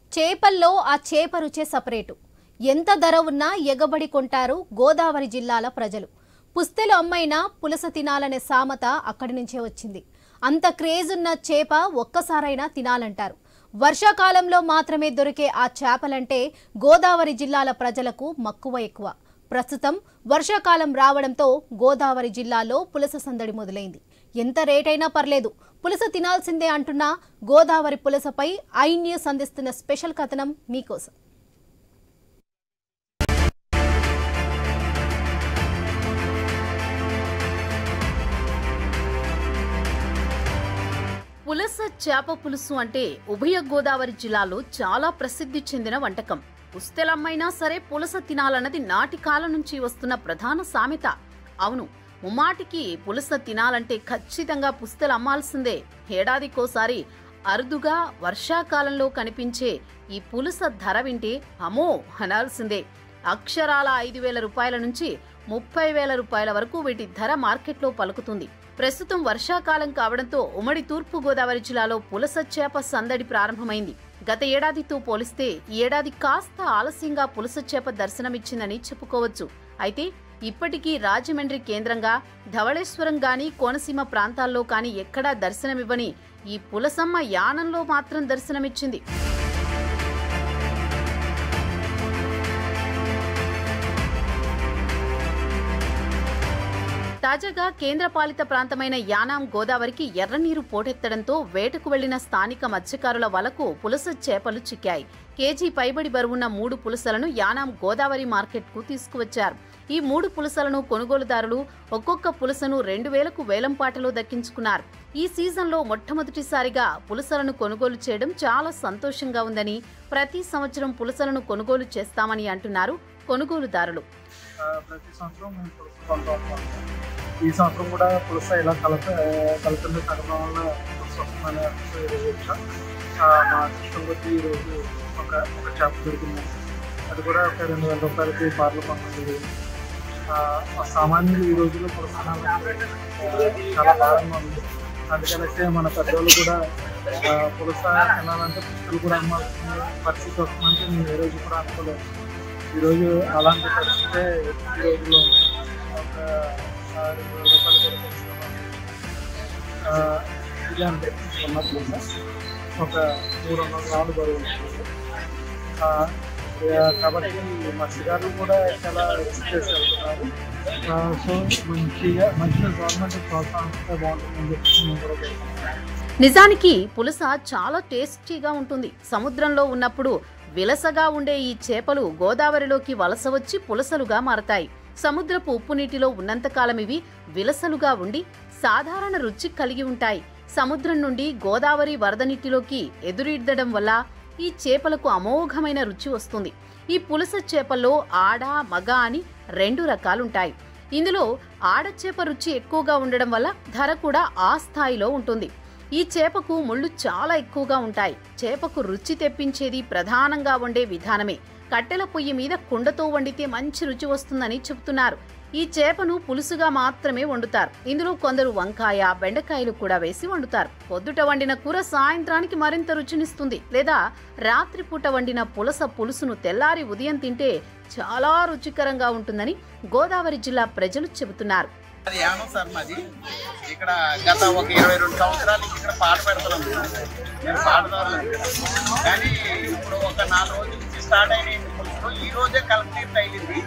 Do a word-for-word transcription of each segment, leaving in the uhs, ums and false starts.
చేపల్లో ఆ చేప రుచే సపరేటు. ఎంత ధర ఉన్నా ఎగబడి కొంటారు గోదావరి జిల్లాల ప్రజలు. పుస్తెలు అమ్మైనా పులస తినాలనే సామెత అక్కడి నుంచే వచ్చింది. అంత క్రేజ్ ఉన్న చేప ఒక్కసారైనా తినాలంటారు. వర్షాకాలంలో మాత్రమే దొరికే ఆ చేపలంటే గోదావరి జిల్లాల ప్రజలకు మక్కువ ఎక్కువ. ప్రస్తుతం వర్షాకాలం రావడంతో గోదావరి జిల్లాలో పులస సందడి మొదలైంది. ఎంత రేటైనా పర్లేదు, పులస తినాల్సిందే అంటున్న గోదావరి పులసపై ఐ న్యూస్ అందిస్తున్న స్పెషల్ కథనం మీకోసం. పులస చేప పులుసు అంటే ఉభయ గోదావరి జిల్లాలో చాలా ప్రసిద్ధి చెందిన వంటకం. పుస్తెలమ్మైనా సరే పులస తినాలన్నది నాటి కాలం నుంచి వస్తున్న ప్రధాన సామెత. అవును, ముమ్మాటికి పులస తినాలంటే ఖచ్చితంగా పుస్తెలు అమ్మాల్సిందే. ఏడాదికోసారి అరుదుగా వర్షాకాలంలో కనిపించే ఈ పులస ధర వింటే అమో అనాల్సిందే. అక్షరాల ఐదు వేల రూపాయల నుంచి ముప్పై వేల రూపాయల వరకు వీటి ధర మార్కెట్లో పలుకుతుంది. ప్రస్తుతం వర్షాకాలం కావడంతో ఉమ్మడి తూర్పు గోదావరి జిల్లాలో పులస చేప సందడి ప్రారంభమైంది. గత ఏడాదితో పోలిస్తే ఈ ఏడాది కాస్త ఆలస్యంగా పులస చేప దర్శనమిచ్చిందని చెప్పుకోవచ్చు. అయితే ఇప్పటికీ రాజమండ్రి కేంద్రంగా ధవళేశ్వరం గాని కోనసీమ ప్రాంతాల్లో కానీ ఎక్కడా దర్శనమివ్వని ఈ పులసమ్మ యానంలో మాత్రం దర్శనమిచ్చింది. తాజాగా కేంద్రపాలిత ప్రాంతమైన యానాం గోదావరికి ఎర్రనీరు పోటెత్తడంతో వేటకు వెళ్లిన స్థానిక మత్స్యకారుల వలకు పులస చేపలు చిక్కాయి. కేజీ పైబడి బరువున్న మూడు పులసలను యానాం గోదావరి మార్కెట్కు తీసుకువచ్చారు. ఈ మూడు పులసలను కొనుగోలుదారులు ఒక్కొక్క పులసను రెండు వేలకు వేలంపాటలో దక్కించుకున్నారు. ఈ సీజన్లో మొట్టమొదటిసారిగా పులసలను కొనుగోలు చేయడం చాలా సంతోషంగా ఉందని, ప్రతి సంవత్సరం పులసలను కొనుగోలు చేస్తామని అంటున్నారు కొనుగోలుదారులు. ప్రతి సంవత్సరం మేము పులస కొంటాం. ఈ సంవత్సరం కూడా పులస ఇలా కలప కలపండి తగ్గడం వల్ల పులస వస్తుందని వచ్చాం. మా ఇష్టం కొద్ది ఈరోజు ఒక ఒక చేప దొరికింది. అది కూడా ఒక రెండు వేల రూపాయలకి బార్లు కొంటుంది. సామాన్యులు ఈ రోజుల్లో పులస చాలా భారంగా ఉంది. అందుకనైతే మన పెద్దవాళ్ళు కూడా పులస తినాలంటే పుస్తలు కూడా అమ్మాల్సిన పరిస్థితి వస్తుందంటే మేము ఏ రోజు కూడా అనుకోలేదు. ఈరోజు అలాంటి పరిస్థితే ఈ రోజుల్లో ఒక రెండు వేల రూపాయలు కూడా ఇది అంటే ఉన్నట్లు ఒక మూడు వందల గ్రాములు బరువు ఉంటుంది. కాబట్టి మత్స్యకారులు కూడా చాలా రిస్క్ చేసి వెళ్తున్నారు. సో మంచిగా మంచిగా గవర్నమెంట్ ప్రోత్సాహిస్తే బాగుంటుందని చెప్పి మేము కూడా చెప్తున్నాం. నిజానికి పులస చాలా టేస్టీగా ఉంటుంది. సముద్రంలో ఉన్నప్పుడు విలసగా ఉండే ఈ చేపలు గోదావరిలోకి వలస వచ్చి పులసలుగా మారతాయి. సముద్రపు ఉప్పు నీటిలో ఉన్నంతకాలం ఇవి విలసలుగా ఉండి సాధారణ రుచి కలిగి ఉంటాయి. సముద్రం నుండి గోదావరి వరద నీటిలోకి ఎదురీద్దడం వల్ల ఈ చేపలకు అమోఘమైన రుచి వస్తుంది. ఈ పులస చేపల్లో ఆడ మగ అని రెండు రకాలుంటాయి. ఇందులో ఆడ చేప రుచి ఎక్కువగా ఉండడం వల్ల ధర కూడా ఆ స్థాయిలో ఉంటుంది. ఈ చేపకు ముళ్ళు చాలా ఎక్కువగా ఉంటాయి. చేపకు రుచి తెప్పించేది ప్రధానంగా వండే విధానమే. కట్టెల పొయ్యి మీద కుండతో వండితే మంచి రుచి వస్తుందని చెబుతున్నారు. ఈ చేపను పులుసుగా మాత్రమే వండుతారు. ఇందులో కొందరు వంకాయ, బెండకాయలు కూడా వేసి వండుతారు. పొద్దుట వండిన కూర సాయంత్రానికి మరింత రుచినిస్తుంది. లేదా రాత్రిపూట వండిన పులస పులుసును తెల్లారి ఉదయం తింటే చాలా రుచికరంగా ఉంటుందని గోదావరి జిల్లా ప్రజలు చెబుతున్నారు. అది యానం సార్ మాది. ఇక్కడ గత ఒక ఇరవై రెండు సంవత్సరాలు ఇక్కడ పాట పెడుతున్నాం. నేను పాటదారులు కానీ ఇప్పుడు ఒక నాలుగు రోజుల నుంచి స్టార్ట్ అయిన పులుసులు ఈ రోజే కలుపు నీరు తగిలింది.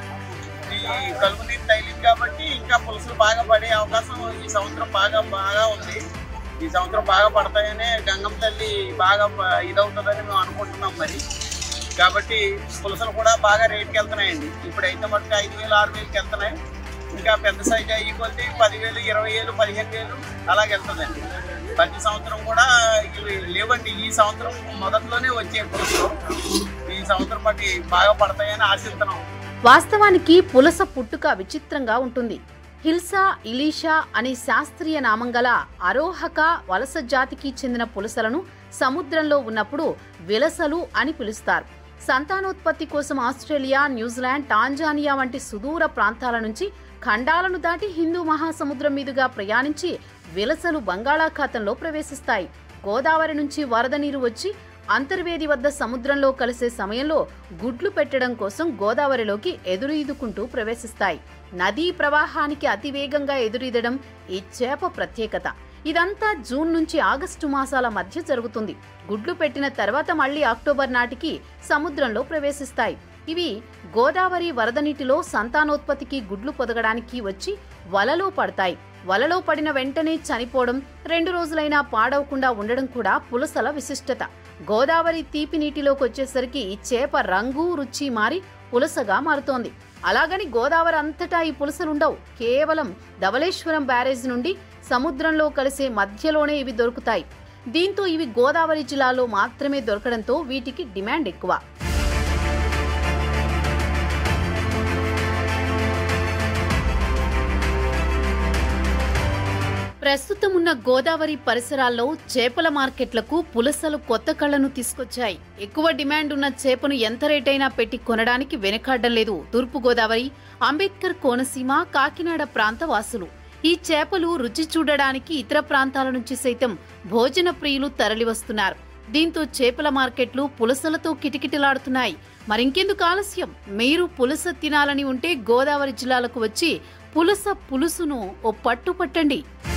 ఈ కలుపు నీరు తగిలింది కాబట్టి ఇంకా పులుసులు బాగా పడే అవకాశం ఈ సంవత్సరం బాగా బాగా ఉంది. ఈ సంవత్సరం బాగా పడతాయనే గంగమ్మ తల్లి బాగా ఇదవుతుందని మేము అనుకుంటున్నాం. మరి కాబట్టి పులుసులు కూడా బాగా రేటుకి వెళ్తున్నాయండి. ఇప్పుడైతే మటుకు ఐదు వేలు ఆరు వేలకి వెళ్తున్నాయి. ఇంకా పెద్ద సైజు అయ్యి కొద్ది పదివేలు ఇరవై వేలు పదిహేను వేలు అలాగే వెళ్తుందండి. ప్రతి సంవత్సరం కూడా ఇవి లేవండి. ఈ సంవత్సరం మొదట్లోనే వచ్చే పులుసు ఈ సంవత్సరం బట్టి బాగా పడతాయని ఆశిస్తున్నాం. వాస్తవానికి పులస పుట్టుక విచిత్రంగా ఉంటుంది. హిల్సా ఇలీషా అనే శాస్త్రీయ నామం గల అరోహక వలస జాతికి చెందిన పులసలను సముద్రంలో ఉన్నప్పుడు విలసలు అని పిలుస్తారు. సంతానోత్పత్తి కోసం ఆస్ట్రేలియా, న్యూజిలాండ్, టాంజానియా వంటి సుదూర ప్రాంతాల నుంచి ఖండాలను దాటి హిందూ మహాసముద్రం మీదుగా ప్రయాణించి విలసలు బంగాళాఖాతంలో ప్రవేశిస్తాయి. గోదావరి నుంచి వరద నీరు వచ్చి అంతర్వేది వద్ద సముద్రంలో కలిసే సమయంలో గుడ్లు పెట్టడం కోసం గోదావరిలోకి ఎదురీదుకుంటూ ప్రవేశిస్తాయి. నదీ ప్రవాహానికి అతివేగంగా ఎదురీదడం ఈ చేప ప్రత్యేకత. ఇదంతా జూన్ నుంచి ఆగస్టు మాసాల మధ్య జరుగుతుంది. గుడ్లు పెట్టిన తర్వాత మళ్లీ అక్టోబర్ నాటికి సముద్రంలో ప్రవేశిస్తాయి. ఇవి గోదావరి వరద నీటిలో సంతానోత్పత్తికి గుడ్లు పొదగడానికి వచ్చి వలలో పడతాయి. వలలో పడిన వెంటనే చనిపోవడం, రెండు రోజులైనా పాడవకుండా ఉండడం కూడా పులసల విశిష్టత. గోదావరి తీపి నీటిలోకి వచ్చేసరికి ఈ చేప రంగు రుచి మారి పులసగా మారుతోంది. అలాగని గోదావరి అంతటా ఈ పులసలుండవు. కేవలం ధవళేశ్వరం బ్యారేజ్ నుండి సముద్రంలో కలిసే మధ్యలోనే ఇవి దొరుకుతాయి. దీంతో ఇవి గోదావరి జిల్లాలో మాత్రమే దొరకడంతో వీటికి డిమాండ్ ఎక్కువ. ప్రస్తుతం ఉన్న గోదావరి పరిసరాల్లో చేపల మార్కెట్లకు పులసలు కొత్త కళ్లను తీసుకొచ్చాయి. ఎక్కువ డిమాండ్ ఉన్న చేపను ఎంత రేటైనా పెట్టి కొనడానికి వెనకాడడం లేదు తూర్పు గోదావరి, అంబేద్కర్ కోనసీమ, కాకినాడ ప్రాంత వాసులు. ఈ చేపలు రుచి చూడడానికి ఇతర ప్రాంతాల నుంచి సైతం భోజన ప్రియులు తరలివస్తున్నారు. దీంతో చేపల మార్కెట్లు పులసలతో కిటకిటలాడుతున్నాయి. మరింకెందుకు ఆలస్యం? మీరు పులస తినాలని ఉంటే గోదావరి జిల్లాలకు వచ్చి పులస పులుసును ఓ పట్టు పట్టండి.